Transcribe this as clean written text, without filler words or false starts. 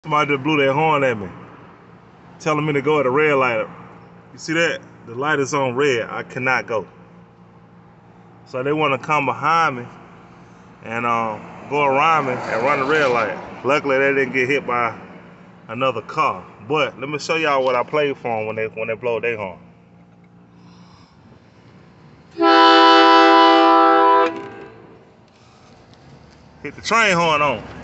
Somebody just blew their horn at me, telling me to go at a red light. You see that? The light is on red. I cannot go. So they want to come behind me and go around me and run the red light. Luckily, they didn't get hit by another car. But let me show y'all what I played for them when they blow their horn. Hit the train horn on.